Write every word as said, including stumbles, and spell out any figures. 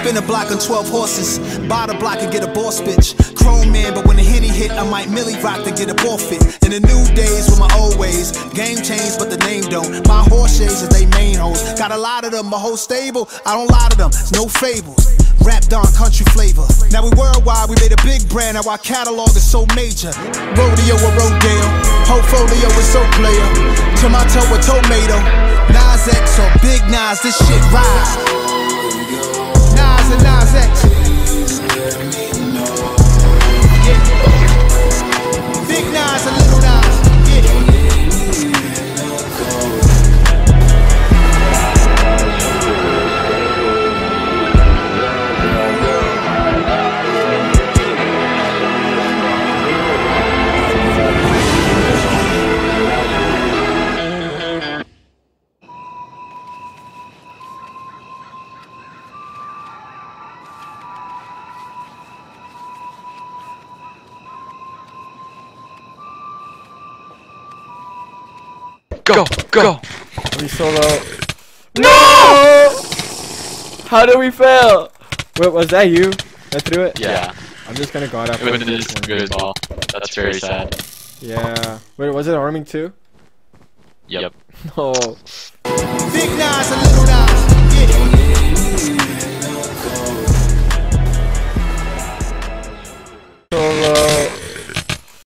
spin a block on twelve horses. Buy the block and get a boss bitch. Chrome man, but when the Henny hit, I might Millie rock to get a ball fit. In the new days with my old ways, game changed but the name don't. My horse shades is they main hoes. Got a lot of them, my whole stable, I don't lie to them, it's no fables. Rapped on country flavor. Now we worldwide, we made a big brand, now our catalog is so major. Rodeo or Rodale, portfolio is so player. Tomato or tomato, Nas X or Big Nas, this shit ride. Nas and Nas X. Yeah. Big Nas and Little Nas. Yeah. Go, go! We solo. No! How did we fail? Wait, was that you that threw it? Yeah. I'm just gonna guard up. It is good as well. That's very sad. Yeah. Wait, was it arming too? Yep. No. Big Nas and Little Nas. Yeah.